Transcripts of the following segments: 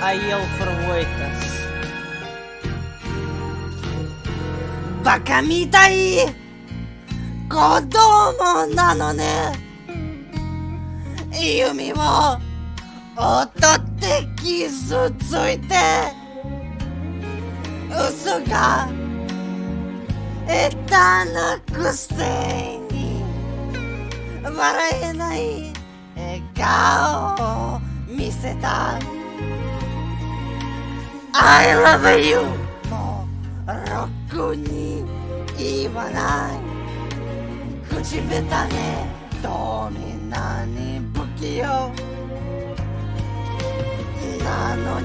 I yell for waiters. バカみたい子供なのね。弓を落とって傷ついて、嘘が下手なくせに笑えない笑顔を見せた。 I love you もうろくに言わない。口下手ねどみなに不器用なの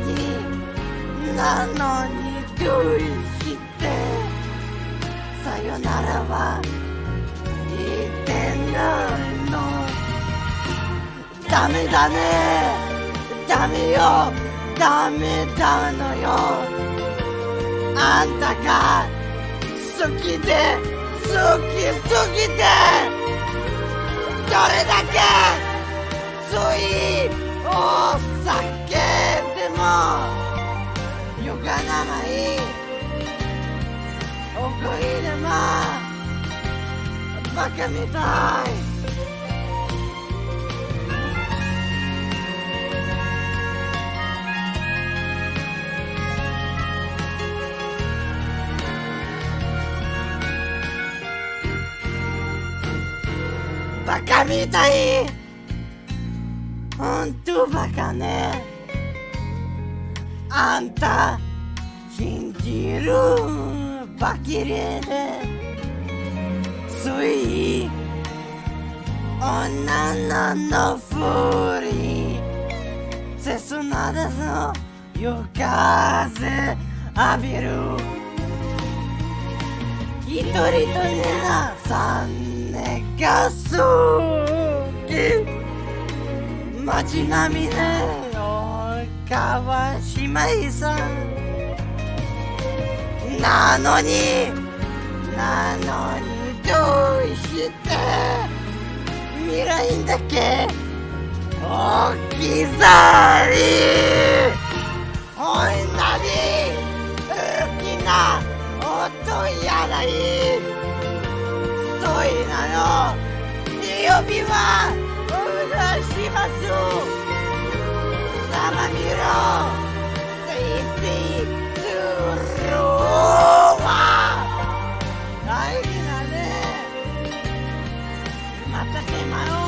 にどうしてさよならは言ってないの。ダメだねダメよダメなのよ。あんたが好きで好きすぎてどれだけついお酒でもよかないお恋でもバカみたい。バカみたいほんとバカね。あんた信じるばきりでつい女のふり切なです夜風浴びる一人とねなさんねが好き街並みで川島井さんなのにどうして未来だけ置き去り。おいなに大きな音やないそういなの指はお願いします。さまみろせいせいするわ大事だね。また手間を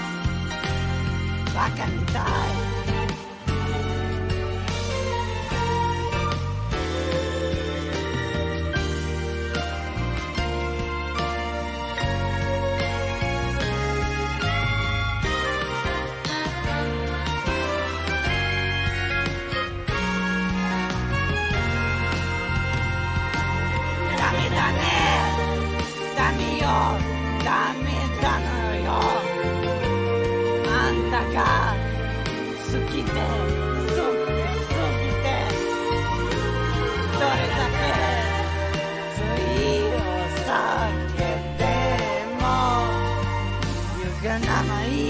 バカみたい。ダメだねダメよダメだのよ。あんたが好きで好きでどれだけついお酒でもゆがなない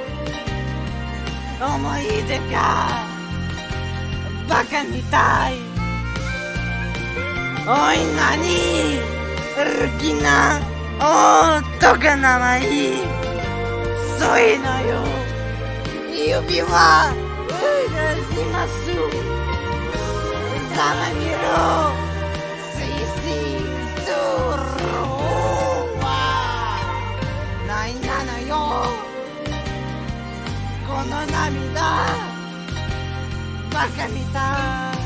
思い出がバカみたい。おいなに好きな音が名前そういうのよ。指はお願いします。さまみろせいせいするわないなのよこの涙バカみたい。